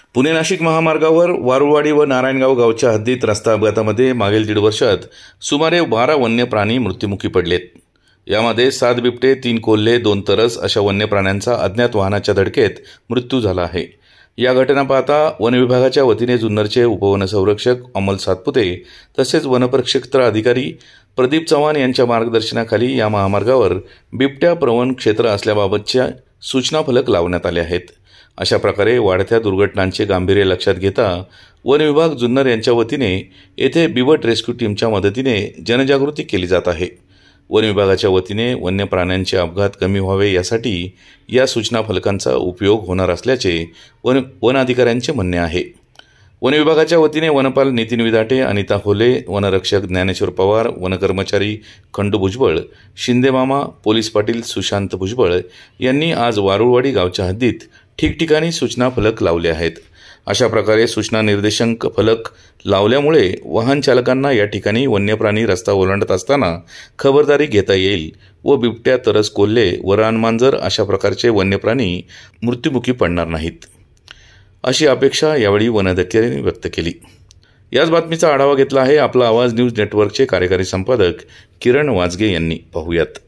पुणे नाशिक महामार्गावर वारुळवाडी व नारायणगाव गावच्या हद्दीत रस्ता अपघातामध्ये मागील 1.5 वर्षात सुमारे 12 वन्य प्राणी मृत्युमुखी पडलेत। यामध्ये 7 बिबटे, 3 कोल्हे, 2 तरस अशा वन्य प्राण्यांचा अज्ञात वाहनाच्या धडकेत मृत्यू झाला आहे। या घटना पाहता वन विभागाच्या वतीने जुन्नरचे उपवनसंरक्षक अमोल सातपुते तसेच वनपरिक्षेत्र अधिकारी प्रदीप चव्हाण यांच्या मार्गदर्शनाखाली या महामार्गावर बिबट्या प्रवण क्षेत्र असल्याबाबतच्या सूचना फलक लावण्यात आले आहेत। अशा प्रकारे वाढत्या दुर्घटनांचे गांभीर्य लक्षात घेता वन विभाग जुन्नर यांच्या वतीने येथे बिबट रेस्क्यू टीमच्या मदतीने जनजागृती केली जात आहे। वन विभागाच्या वतीने वन्य प्राण्यांचे अपघात कमी व्हावे यासाठी या सूचना फलकांचा उपयोग होणार असल्याचे वन अधिकाऱ्यांचे म्हणणे आहे। वन विभागाच्या वतीने वनपाल नितीन विदाटे, अनिता होले, वनरक्षक ज्ञानेश्वर पवार, वनकर्मचारी खंडू भुजबळ, शिंदे मामा, पोलीस पाटील सुशांत भुजबळ यांनी आज वारुळवाडी गावच्या हद्दीत ठिकठिकाणी सूचना फलक लावले आहेत। अशा प्रकारे सूचना निर्देशांक फलक लावल्यामुळे वाहन चालकांना या ठिकाणी वन्यप्राणी रस्ता ओलांडत असताना खबरदारी घेता येईल व बिबट्या, तरस, कोल्हे व रानमांजर अशा प्रकारचे वन्यप्राणी मृत्युमुखी पडणार नाहीत, अशी अपेक्षा यावेळी वनाधिकाऱ्यांनी व्यक्त केली। याच बातमीचा आढावा घेतला आहे आपला आवाज न्यूज नेटवर्कचे कार्यकारी संपादक किरण वाजगे यांनी। पाहूयात।